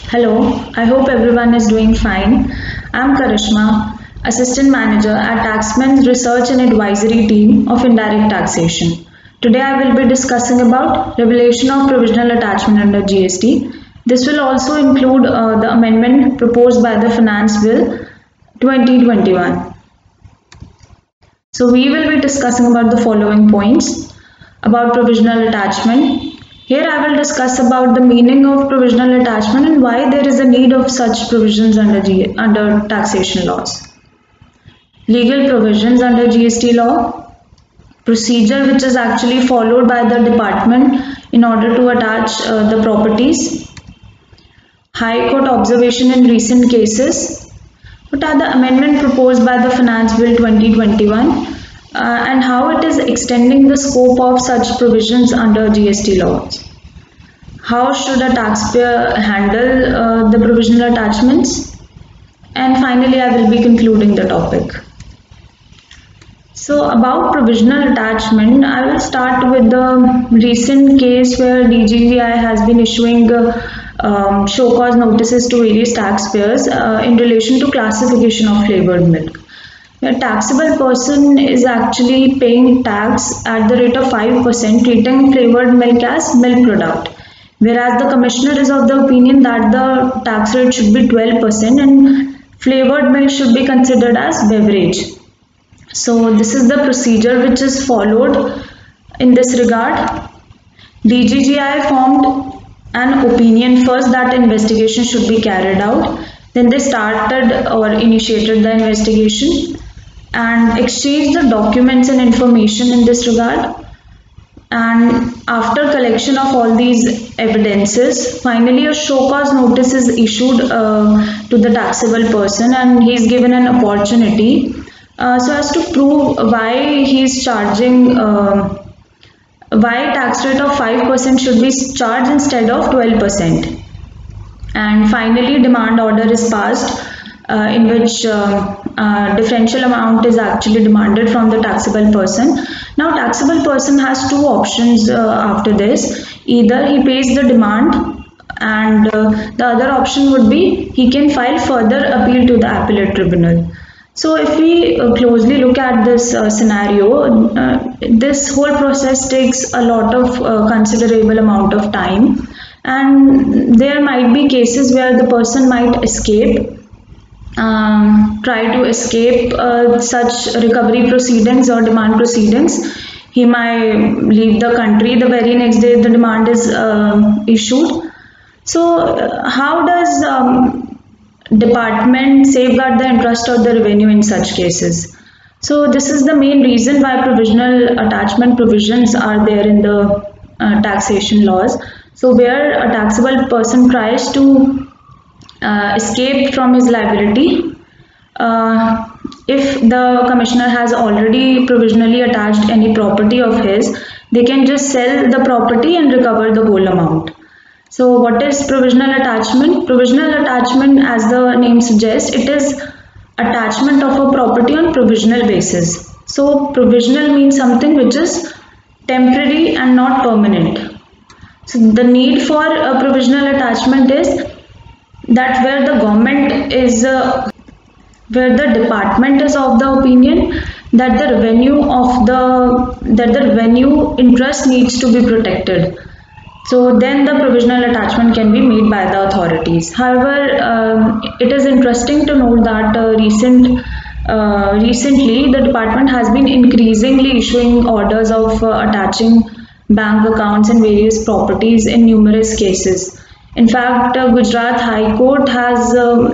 Hello, I hope everyone is doing fine. I'm Karishma, Assistant Manager at Taxman's Research and Advisory Team of Indirect Taxation. Today I will be discussing about Revelation of Provisional Attachment under GST. This will also include the amendment proposed by the Finance Bill 2021. So we will be discussing about the following points about provisional attachment. Here I will discuss about the meaning of provisional attachment and why there is a need of such provisions under taxation laws. Legal provisions under GST law, procedure which is actually followed by the department in order to attach the properties, High Court observation in recent cases, what are the amendment proposed by the Finance Bill 2021 and how it is extending the scope of such provisions under GST laws. How should a taxpayer handle the provisional attachments? And finally, I will be concluding the topic. So about provisional attachment, I will start with the recent case where DGTI has been issuing show cause notices to various taxpayers in relation to classification of flavored milk. A taxable person is actually paying tax at the rate of 5%, treating flavored milk as milk product, whereas the commissioner is of the opinion that the tax rate should be 12% and flavored milk should be considered as beverage. So this is the procedure which is followed in this regard. DGTI formed an opinion first that investigation should be carried out. Then they started or initiated the investigation and exchanged the documents and information in this regard. And after collection of all these evidences, finally a show cause notice is issued to the taxable person and he is given an opportunity so as to prove why he is charging, why tax rate of 5% should be charged instead of 12%. And finally demand order is passed in which differential amount is actually demanded from the taxable person. Now taxable person has two options after this. Either he pays the demand and the other option would be he can file further appeal to the appellate tribunal. So if we closely look at this scenario, this whole process takes a lot of considerable amount of time, and there might be cases where the person might escape, try to escape such recovery proceedings or demand proceedings. He might leave the country the very next day the demand is issued. So how does department safeguard the interest of the revenue in such cases? So this is the main reason why provisional attachment provisions are there in the taxation laws. So where a taxable person tries to escape from his liability, if the commissioner has already provisionally attached any property of his, they can just sell the property and recover the whole amount. So what is provisional attachment? Provisional attachment, as the name suggests, it is attachment of a property on provisional basis. So provisional means something which is temporary and not permanent. So the need for a provisional attachment is that where the government is, where the department is of the opinion that the revenue interest needs to be protected. So then the provisional attachment can be made by the authorities. However, it is interesting to note that recently the department has been increasingly issuing orders of attaching bank accounts and various properties in numerous cases. In fact, Gujarat High Court has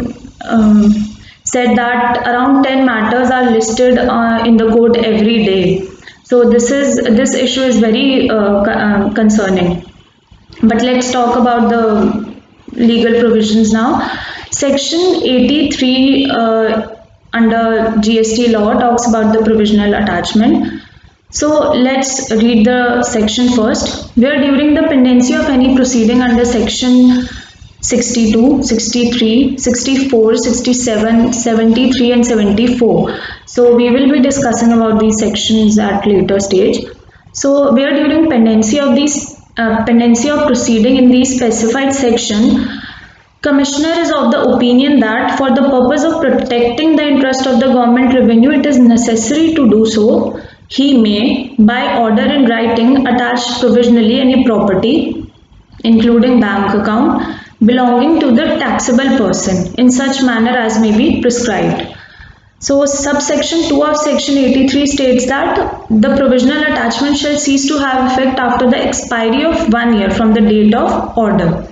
said that around 10 matters are listed in the court every day. So this issue is very concerning. But let's talk about the legal provisions now. Section 83 under GST law talks about the provisional attachment. So let's read the section first. Where during the pendency of any proceeding under section 62, 63, 64, 67, 73 and 74. So we will be discussing about these sections at later stage. So where during pendency of proceeding in the specified section, Commissioner is of the opinion that for the purpose of protecting the interest of the government revenue, it is necessary to do so. He may, by order in writing, attach provisionally any property, including bank account, belonging to the taxable person in such manner as may be prescribed. So subsection 2 of section 83 states that the provisional attachment shall cease to have effect after the expiry of 1 year from the date of order.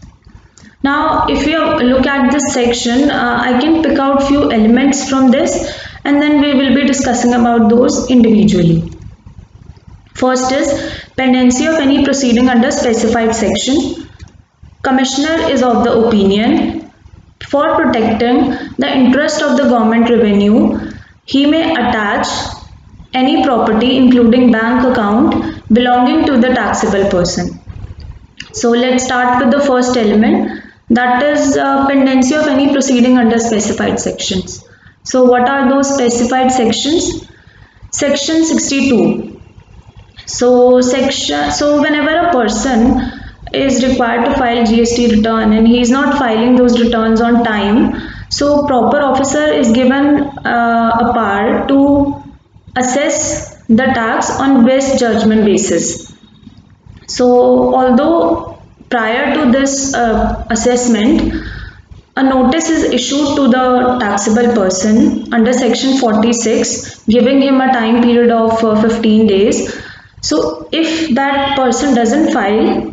Now if you look at this section, I can pick out few elements from this and then we will be discussing about those individually. First is pendency of any proceeding under specified section. Commissioner is of the opinion, for protecting the interest of the government revenue, he may attach any property including bank account belonging to the taxable person. So let's start with the first element, that is pendency of any proceeding under specified sections. So what are those specified sections? Section 62. So whenever a person is required to file GST return and he is not filing those returns on time, so proper officer is given a power to assess the tax on best judgment basis. So although prior to this assessment, a notice is issued to the taxable person under section 46 giving him a time period of 15 days. So if that person doesn't file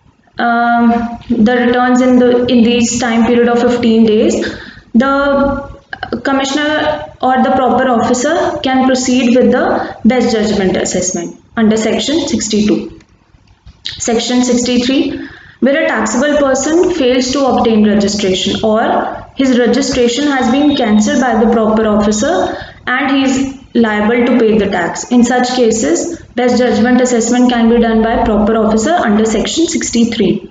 the returns in these time period of 15 days, the commissioner or the proper officer can proceed with the best judgment assessment under section 62. Section 63, where a taxable person fails to obtain registration or his registration has been cancelled by the proper officer and he is liable to pay the tax. In such cases, best judgment assessment can be done by proper officer under section 63.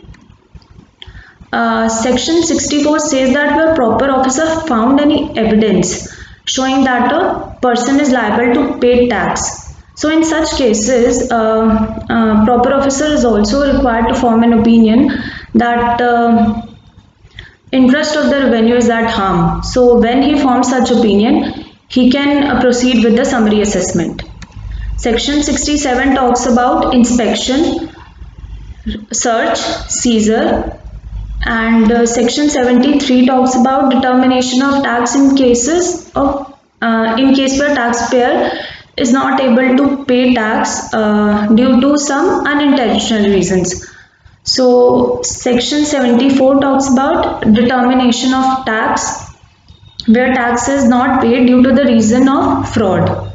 Section 64 says that where proper officer found any evidence showing that a person is liable to pay tax. So in such cases, proper officer is also required to form an opinion that interest of the revenue is at harm. So when he forms such opinion, he can proceed with the summary assessment. Section 67 talks about inspection, search, seizure, and section 73 talks about determination of tax in cases of in case where taxpayer is not able to pay tax due to some unintentional reasons. So section 74 talks about determination of tax where tax is not paid due to the reason of fraud.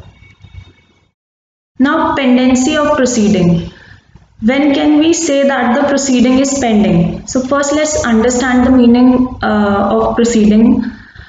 Now pendency of proceeding. When can we say that the proceeding is pending? So first let's understand the meaning of proceeding.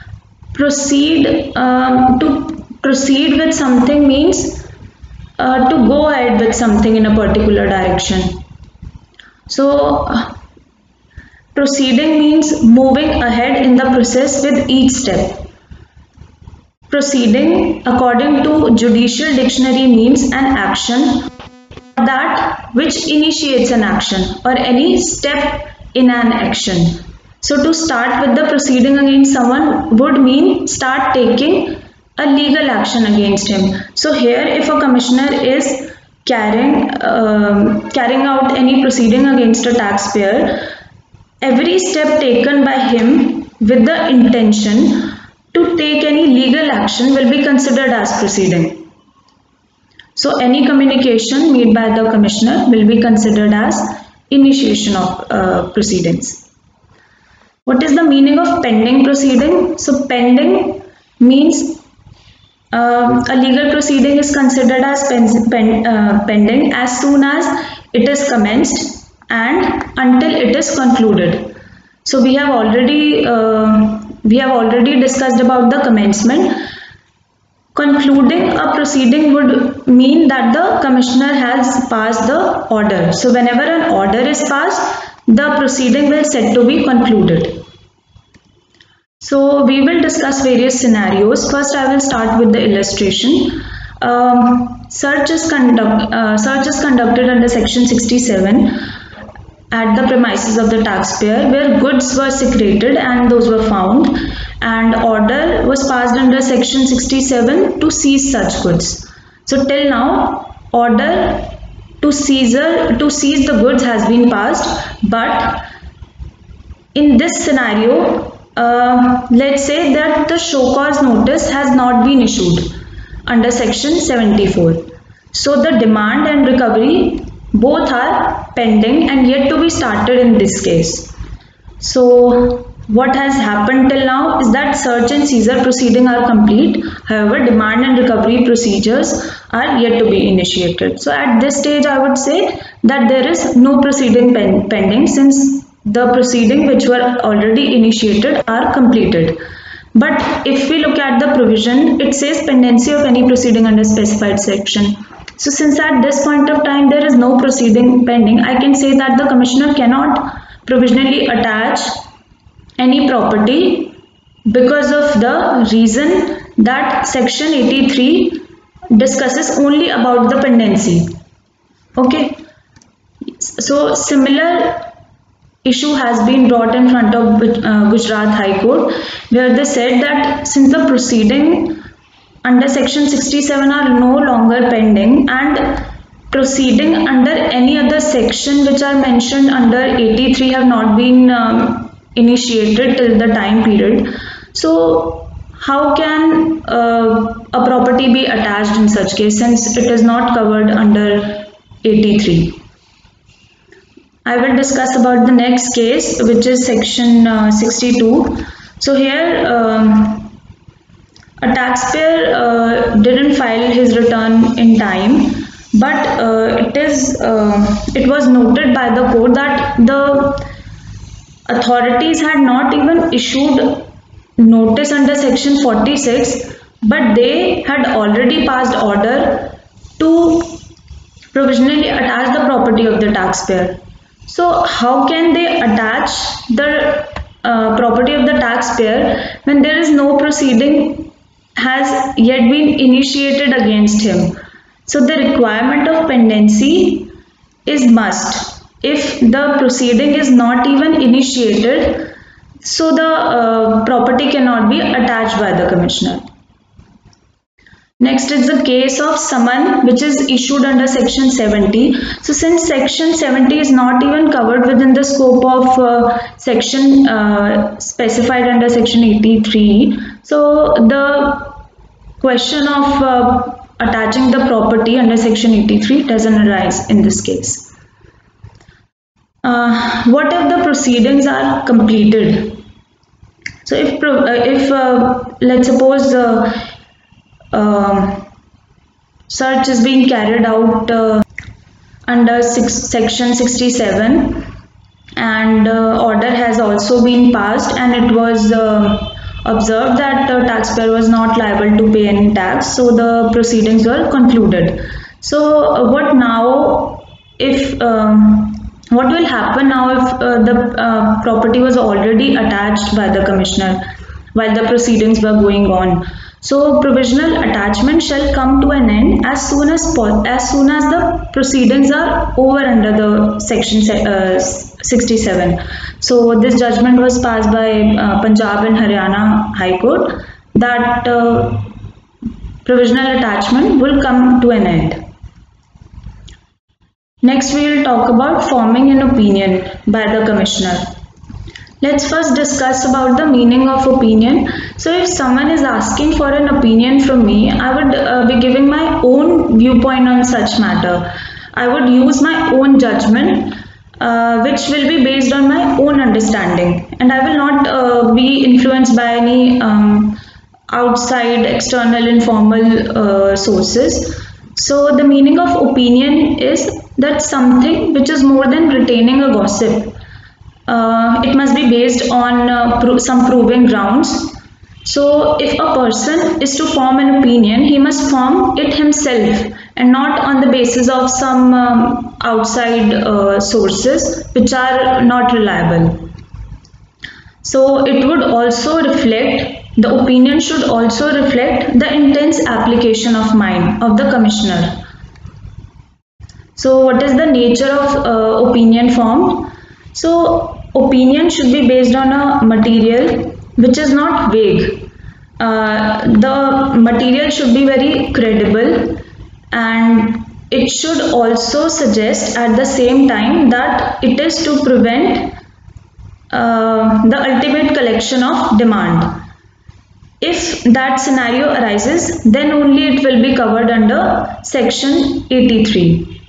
To proceed with something means to go ahead with something in a particular direction. So proceeding means moving ahead in the process with each step. Proceeding according to Judicial Dictionary means an action, that which initiates an action or any step in an action. So to start with the proceeding against someone would mean start taking a legal action against him. So here if a commissioner is carrying out any proceeding against a taxpayer, every step taken by him with the intention to take any legal action will be considered as proceeding. So any communication made by the commissioner will be considered as initiation of proceedings. What is the meaning of pending proceeding? So pending means a legal proceeding is considered as pending as soon as it is commenced and until it is concluded. So we have already discussed about the commencement. Concluding a proceeding would mean that the commissioner has passed the order. So whenever an order is passed, the proceeding will set to be concluded. So we will discuss various scenarios. First I will start with the illustration. Search is conducted under section 67. at the premises of the taxpayer where goods were secreted and those were found, and order was passed under section 67 to seize such goods. So till now order to seize the goods has been passed, but in this scenario let's say that the show cause notice has not been issued under section 74. So the demand and recovery both are pending and yet to be started in this case. So what has happened till now is that search and seizure proceeding are complete. However, demand and recovery procedures are yet to be initiated. So at this stage I would say that there is no proceeding pending, since the proceeding which were already initiated are completed. But if we look at the provision, it says pendency of any proceeding under specified section. So since at this point of time there is no proceeding pending, I can say that the Commissioner cannot provisionally attach any property because of the reason that section 83 discusses only about the pendency. Okay. So similar issue has been brought in front of Gujarat High Court, where they said that since the proceeding under section 67 are no longer pending and proceeding under any other section which are mentioned under 83 have not been initiated till the time period, so how can a property be attached in such case since it is not covered under 83? I will discuss about the next case, which is section 62. So here a taxpayer didn't file his return in time, but it was noted by the court that the authorities had not even issued notice under section 46, but they had already passed order to provisionally attach the property of the taxpayer. So how can they attach the property of the taxpayer when there is no proceeding has yet been initiated against him? So the requirement of pendency is must. If the proceeding is not even initiated, so the property cannot be attached by the Commissioner. Next is the case of summon which is issued under section 70. So since section 70 is not even covered within the scope of section specified under section 83, so the question of attaching the property under section 83 doesn't arise in this case. What if the proceedings are completed? So if let's suppose search is being carried out under section 67 and order has also been passed, and it was observed that the taxpayer was not liable to pay any tax, so the proceedings were concluded. So what now if what will happen now if the property was already attached by the Commissioner while the proceedings were going on? So provisional attachment shall come to an end as soon as the proceedings are over under the section 67. So this judgment was passed by Punjab and Haryana High Court that provisional attachment will come to an end. Next we will talk about forming an opinion by the Commissioner. Let's first discuss about the meaning of opinion. So if someone is asking for an opinion from me, I would be giving my own viewpoint on such matter. I would use my own judgment which will be based on my own understanding, and I will not be influenced by any outside external informal sources. So the meaning of opinion is that something which is more than retaining a gossip. It must be based on some proven grounds. So if a person is to form an opinion, he must form it himself and not on the basis of some outside sources which are not reliable. So it would also reflect, the opinion should also reflect the intense application of mind of the Commissioner. So what is the nature of opinion formed? So opinion should be based on a material which is not vague. The material should be very credible, and it should also suggest at the same time that it is to prevent the ultimate collection of demand. If that scenario arises, then only it will be covered under section 83.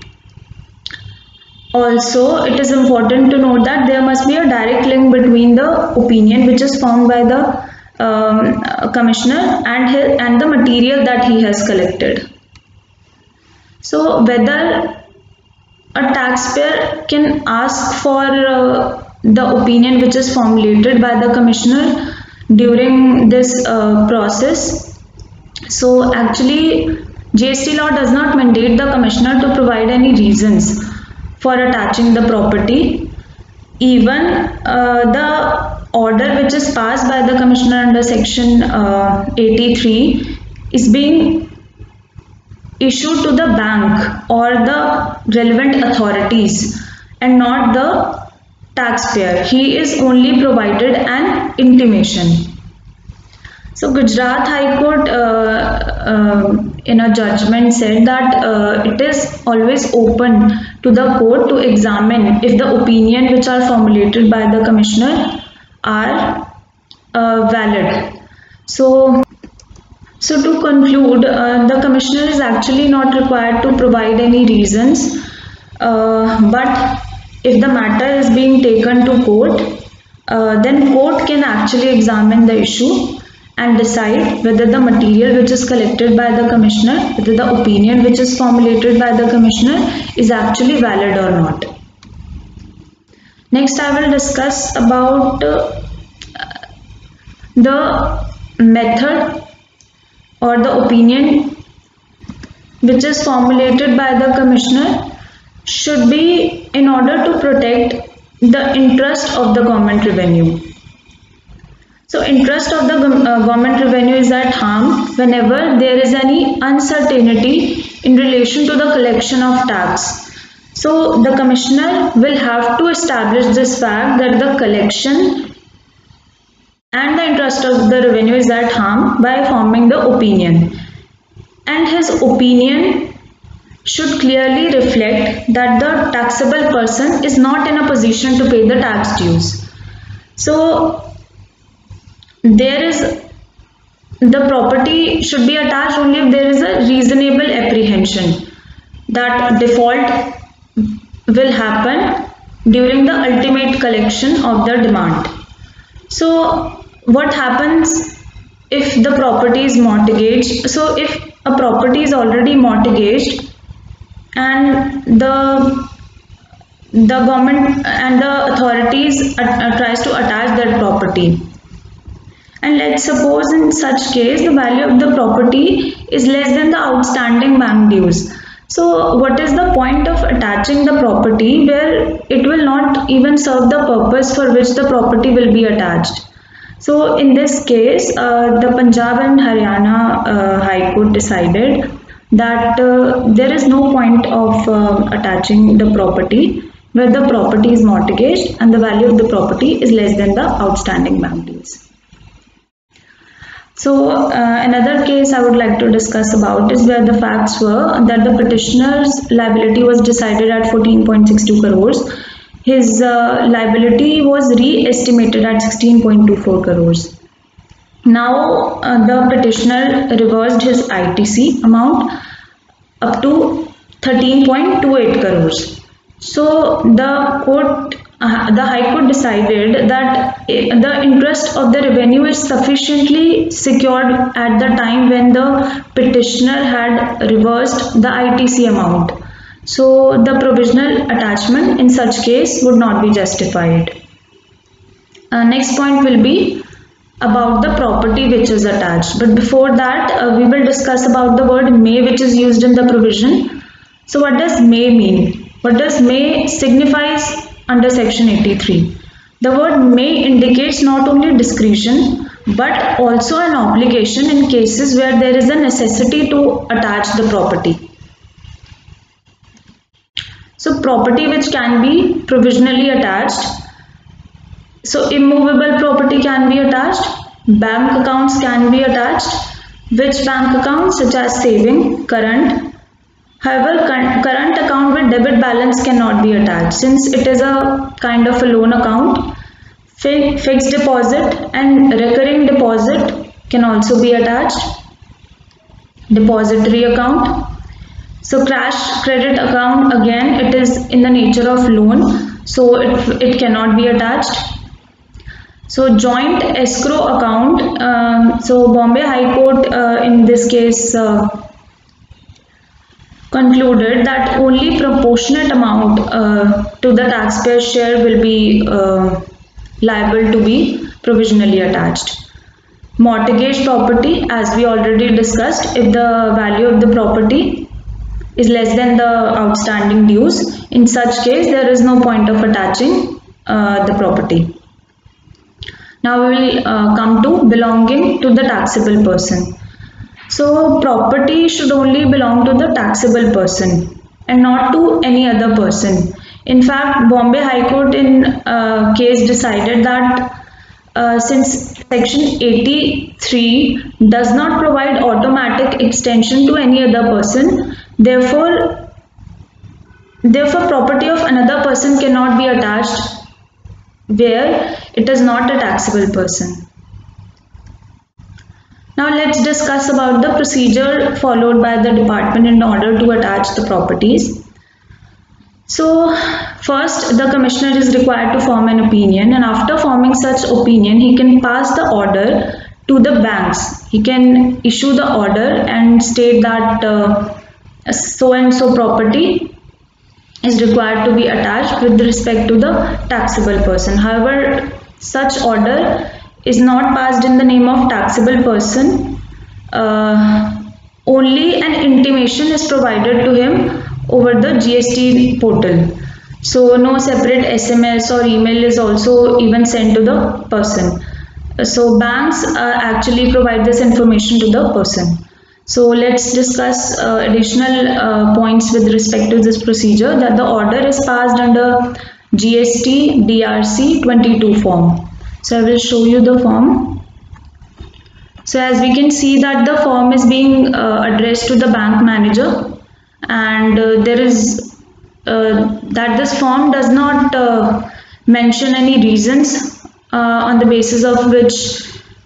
Also, it is important to note that there must be a direct link between the opinion which is formed by the commissioner and the material that he has collected. So whether a taxpayer can ask for the opinion which is formulated by the commissioner during this process. So actually GST law does not mandate the commissioner to provide any reasons for attaching the property. Even the order which is passed by the commissioner under section 83 is being issued to the bank or the relevant authorities and not the taxpayer. He is only provided an intimation. So Gujarat High Court in a judgment said that it is always open to the court to examine if the opinion which are formulated by the commissioner are valid. So to conclude, the commissioner is actually not required to provide any reasons, but if the matter is being taken to court, then court can actually examine the issue and decide whether the material which is collected by the commissioner, whether the opinion which is formulated by the commissioner is actually valid or not. Next, I will discuss about the method or the opinion which is formulated by the commissioner should be in order to protect the interest of the government revenue. So interest of the government revenue is at harm whenever there is any uncertainty in relation to the collection of tax. So the commissioner will have to establish this fact that the collection and the interest of the revenue is at harm by forming the opinion. And his opinion should clearly reflect that the taxable person is not in a position to pay the tax dues. So the property should be attached only if there is a reasonable apprehension that default will happen during the ultimate collection of the demand. So what happens if the property is mortgaged? So if a property is already mortgaged and the government and the authorities tries to attach that property, and let's suppose in such case the value of the property is less than the outstanding bank dues. So what is the point of attaching the property where it will not even serve the purpose for which the property will be attached? So in this case, the Punjab and Haryana High Court decided that there is no point of attaching the property where the property is mortgaged and the value of the property is less than the outstanding bank dues. So another case I would like to discuss about is where the facts were that the petitioner's liability was decided at 14.62 crores. His liability was re-estimated at 16.24 crores. Now the petitioner reversed his ITC amount up to 13.28 crores. So the High Court decided that the interest of the revenue is sufficiently secured at the time when the petitioner had reversed the ITC amount. So the provisional attachment in such case would not be justified. Next point will be about the property which is attached. But before that, we will discuss about the word may which is used in the provision. So what does may mean? What does may signifies under section 83? The word may indicates not only discretion but also an obligation in cases where there is a necessity to attach the property. So property which can be provisionally attached. So immovable property can be attached. Bank accounts can be attached. Which bank accounts? Such as saving, current. However, current account with debit balance cannot be attached since it is a kind of a loan account. Fixed deposit and recurring deposit can also be attached. Depository account. So cash credit account, again it is in the nature of loan, so it cannot be attached. So joint escrow account, so Bombay High Court in this case concluded that only proportionate amount to the taxpayer's share will be liable to be provisionally attached. Mortgage property, as we already discussed, if the value of the property is less than the outstanding dues, in such case there is no point of attaching the property. Now we will come to belonging to the taxable person. So property should only belong to the taxable person and not to any other person. In fact, Bombay High Court in case decided that since section 83 does not provide automatic extension to any other person, therefore property of another person cannot be attached where it is not a taxable person. Now let's discuss about the procedure followed by the department in order to attach the properties. So first the commissioner is required to form an opinion, and after forming such opinion he can pass the order to the banks. He can issue the order and state that so and so property is required to be attached with respect to the taxable person. However, such order is not passed in the name of taxable person. Only an intimation is provided to him over the GST portal. So no separate SMS or email is also even sent to the person. So banks actually provide this information to the person. So let's discuss additional points with respect to this procedure, that the order is passed under GST DRC 22 form. So I will show you the form. So as we can see that the form is being addressed to the bank manager, and there is that this form does not mention any reasons on the basis of which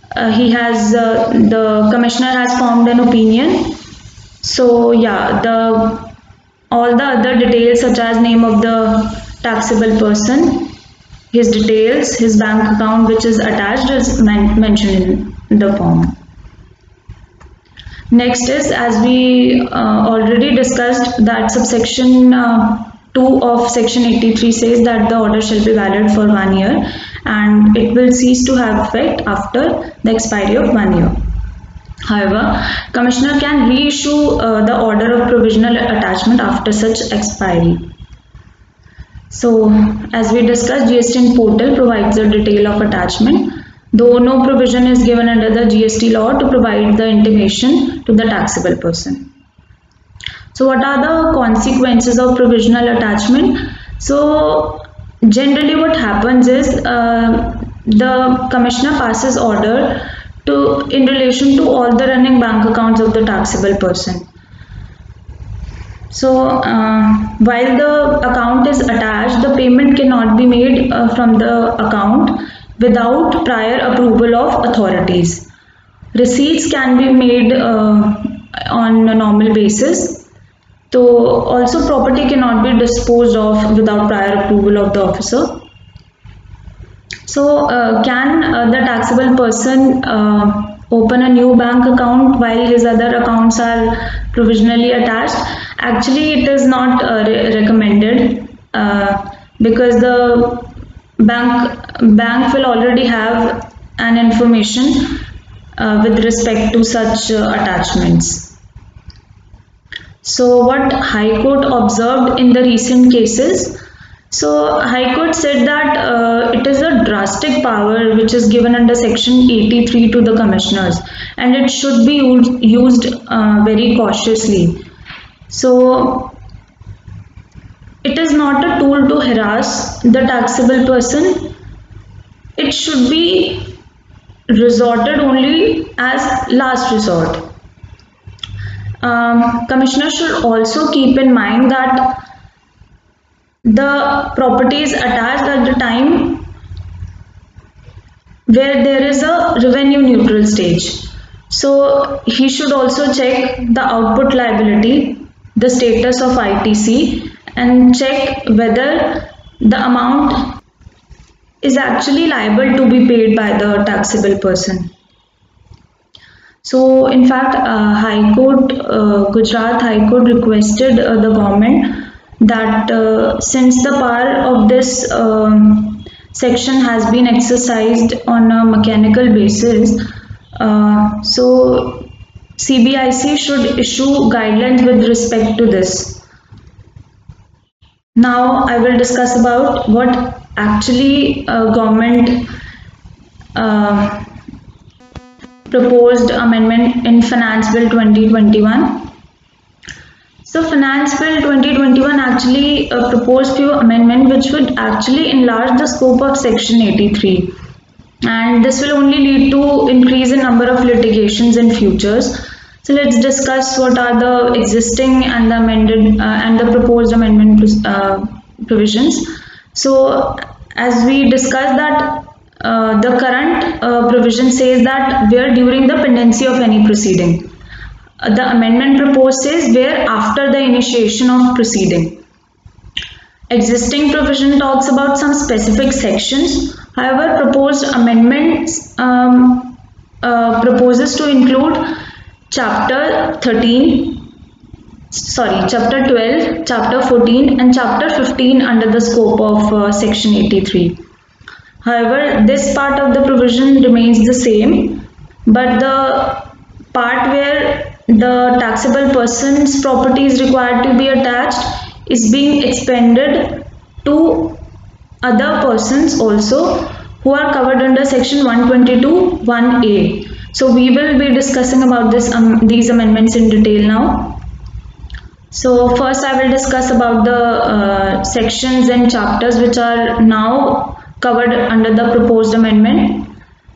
the commissioner has formed an opinion. So yeah, all the other details such as name of the taxable person, his details, his bank account which is attached is mentioned in the form. Next is, as we already discussed, that subsection 2 of section 83 says that the order shall be valid for 1 year and it will cease to have effect after the expiry of 1 year. However, Commissioner can reissue the order of provisional attachment after such expiry. So, as we discussed, GST portal provides a detail of attachment, though no provision is given under the GST law to provide the intimation to the taxable person. So what are the consequences of provisional attachment? So generally what happens is the commissioner passes order in relation to all the running bank accounts of the taxable person. So while the account is attached, the payment cannot be made from the account without prior approval of authorities. Receipts can be made on a normal basis. So also property cannot be disposed of without prior approval of the officer. So can the taxable person open a new bank account while his other accounts are provisionally attached? Actually, it is not recommended because the bank will already have an information with respect to such attachments. So what High Court observed in the recent cases? So High Court said that it is a drastic power which is given under section 83 to the commissioners, and it should be used very cautiously. So it is not a tool to harass the taxable person. It should be resorted only as last resort. Commissioner should also keep in mind that the property is attached at the time where there is a revenue neutral stage. So he should also check the output liability, the status of ITC, and check whether the amount is actually liable to be paid by the taxable person. So in fact, Gujarat High Court requested the government that since the power of this section has been exercised on a mechanical basis, so CBIC should issue guidelines with respect to this. Now I will discuss about what actually government proposed amendment in Finance Bill 2021. So Finance Bill 2021 actually proposed few amendments which would actually enlarge the scope of Section 83, and this will only lead to increase in number of litigations in futures. So let's discuss what are the existing and the amended and the proposed amendment provisions. So as we discussed that the current provision says that where during the pendency of any proceeding. The amendment proposed says where after the initiation of proceeding. Existing provision talks about some specific sections. However, proposed amendments proposes to include Chapter 12, Chapter 14 and Chapter 15 under the scope of Section 83. However, this part of the provision remains the same, but the part where the taxable person's property is required to be attached is being expanded to other persons also who are covered under Section 122 1A. So we will be discussing about these amendments in detail now. So first I will discuss about the sections and chapters which are now covered under the proposed amendment.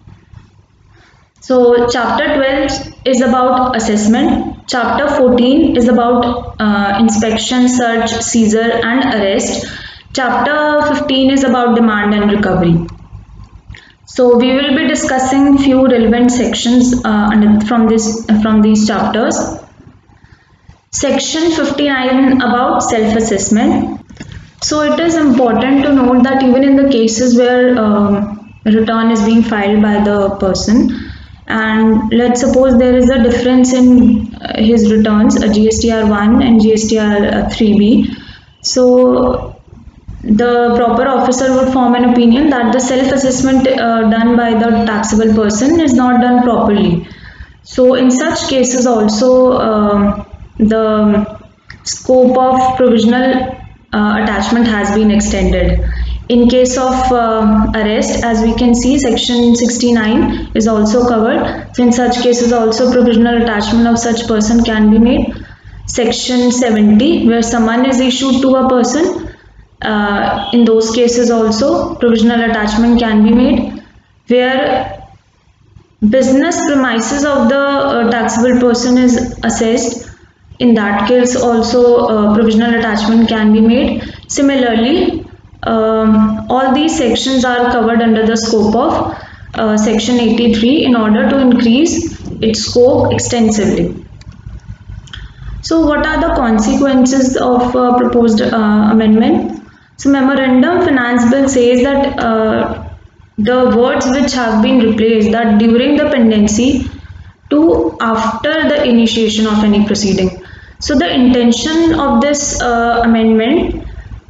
So Chapter 12 is about assessment. Chapter 14 is about inspection, search, seizure and arrest. Chapter 15 is about demand and recovery. So we will be discussing few relevant sections from these chapters. Section 59 about self-assessment. So it is important to note that even in the cases where return is being filed by the person, and let's suppose there is a difference in his returns, a GSTR 1 and GSTR 3B. So the proper officer would form an opinion that the self-assessment done by the taxable person is not done properly. So in such cases also the scope of provisional attachment has been extended. In case of arrest, as we can see, Section 69 is also covered. So in such cases also provisional attachment of such person can be made. Section 70, where summon is issued to a person, in those cases also provisional attachment can be made. Where business premises of the taxable person is assessed, in that case also provisional attachment can be made. Similarly, all these sections are covered under the scope of Section 83 in order to increase its scope extensively. So what are the consequences of proposed amendment? So Memorandum Finance Bill says that the words which have been replaced, that during the pendency to after the initiation of any proceeding. So the intention of this amendment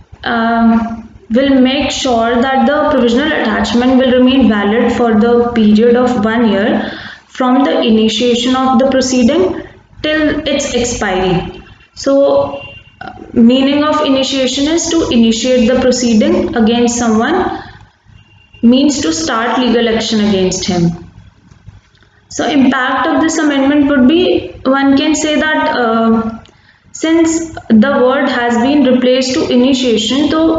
will make sure that the provisional attachment will remain valid for the period of 1 year from the initiation of the proceeding till its expiry. So meaning of initiation is to initiate the proceeding against someone, means to start legal action against him. So impact of this amendment would be, one can say that since the word has been replaced to initiation, so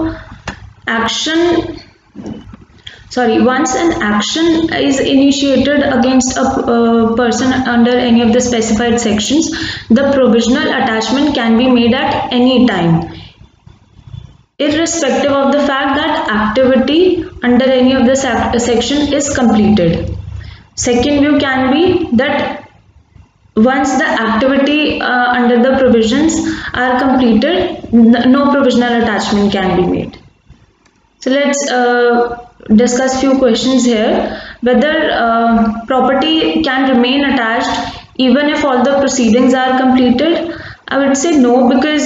once an action is initiated against a person under any of the specified sections, the provisional attachment can be made at any time, irrespective of the fact that activity under any of the section is completed. Second view can be that once the activity under the provisions are completed, no provisional attachment can be made. So let's discuss few questions here. Whether property can remain attached even if all the proceedings are completed? I would say no, because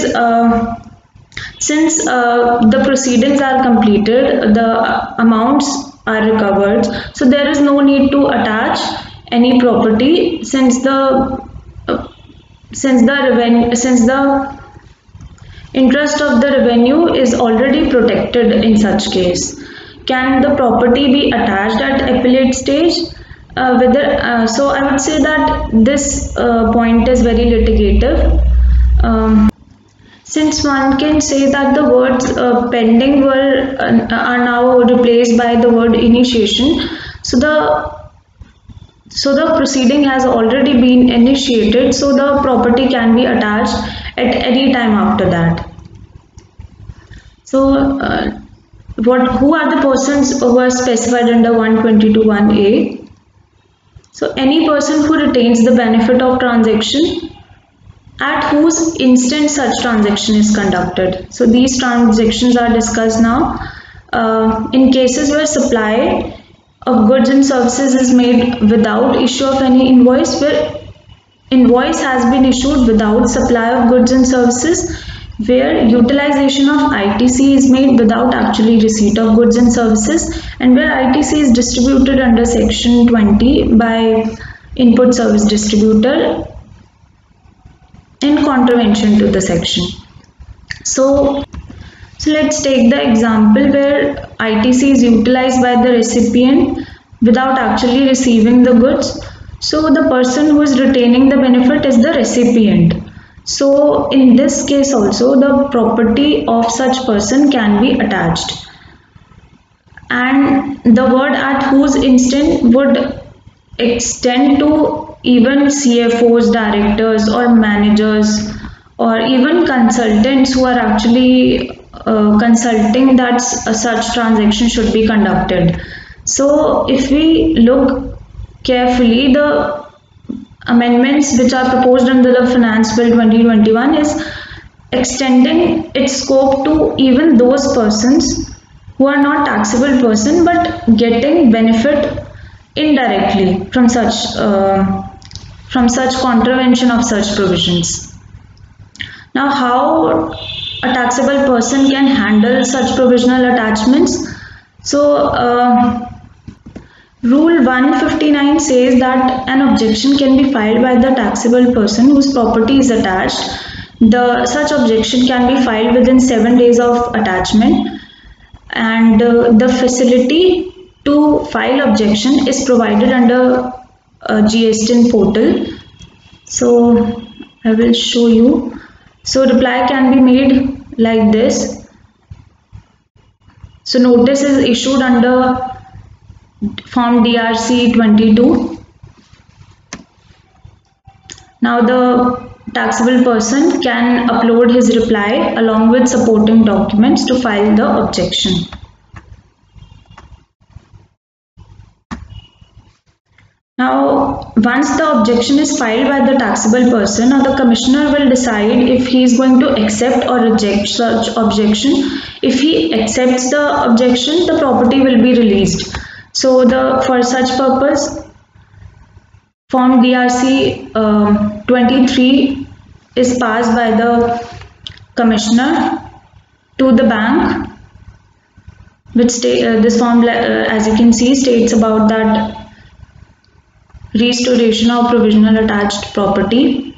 since the proceedings are completed, the amounts are recovered, so there is no need to attach any property, since the interest of the revenue is already protected in such case. Can the property be attached at appellate stage? So I would say that this point is very litigative. Since one can say that the words pending are now replaced by the word initiation, so the proceeding has already been initiated, so the property can be attached at any time after that. So who are the persons who are specified under 122(1)(a)? So any person who retains the benefit of transaction at whose instant such transaction is conducted. So these transactions are discussed now. In cases where supply of goods and services is made without issue of any invoice, where invoice has been issued without supply of goods and services, where utilization of ITC is made without actually receipt of goods and services, and where ITC is distributed under section 20 by input service distributor in contravention to the section. So let's take the example where ITC is utilized by the recipient without actually receiving the goods. So the person who is retaining the benefit is the recipient. So in this case also, the property of such person can be attached, and the word at whose instant would extend to even CFOs, directors or managers, or even consultants who are actually consulting that such transaction should be conducted. So if we look carefully, the amendments which are proposed under the Finance Bill 2021 is extending its scope to even those persons who are not taxable person but getting benefit indirectly from such contravention of such provisions. Now, how a taxable person can handle such provisional attachments? So Rule 159 says that an objection can be filed by the taxable person whose property is attached. Such objection can be filed within 7 days of attachment, and the facility to file objection is provided under GSTN portal. So I will show you. So reply can be made like this. So notice is issued under Form DRC 22. Now the taxable person can upload his reply along with supporting documents to file the objection. Now, once the objection is filed by the taxable person, now the commissioner will decide if he is going to accept or reject such objection. If he accepts the objection, the property will be released. So for such purpose, Form DRC 23 is passed by the commissioner to the bank, which this form, as you can see, states about that restoration of provisional attached property.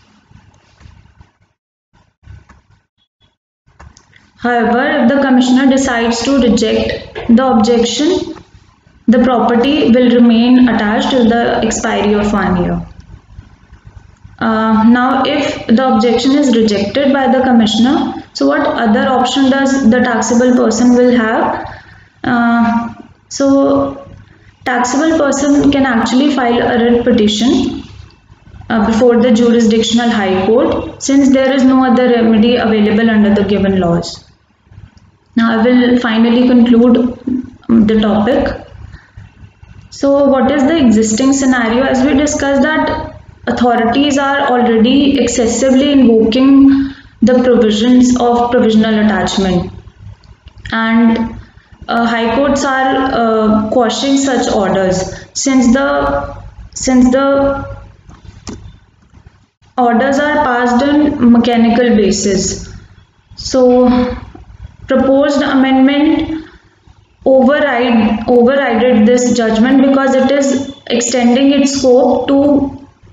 However, if the commissioner decides to reject the objection, the property will remain attached till the expiry of 1 year. Now, if the objection is rejected by the commissioner, so what other option does the taxable person will have? So, taxable person can actually file a writ petition before the jurisdictional high court, since there is no other remedy available under the given laws. Now, I will finally conclude the topic. So, what is the existing scenario? As we discussed that authorities are already excessively invoking the provisions of provisional attachment, and high courts are quashing such orders since the orders are passed on mechanical basis. So proposed amendment overrided this judgment because it is extending its scope to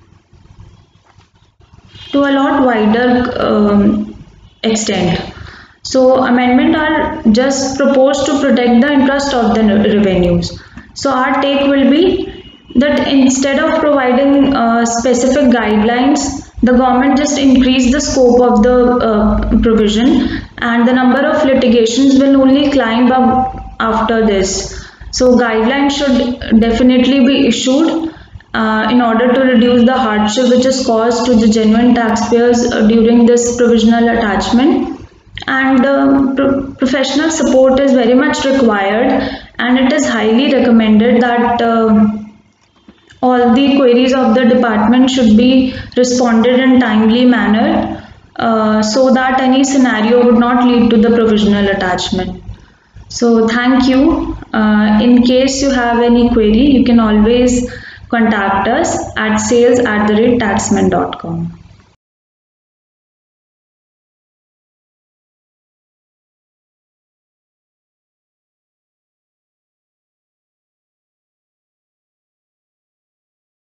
a lot wider extent. So amendment are just proposed to protect the interest of the revenues. So our take will be that instead of providing specific guidelines, the government just increase the scope of the provision, and the number of litigations will only climb up after this. So guidelines should definitely be issued in order to reduce the hardship which is caused to the genuine taxpayers during this provisional attachment. And professional support is very much required, and it is highly recommended that all the queries of the department should be responded in timely manner, so that any scenario would not lead to the provisional attachment. So thank you. In case you have any query, you can always contact us at sales@taxmen.com.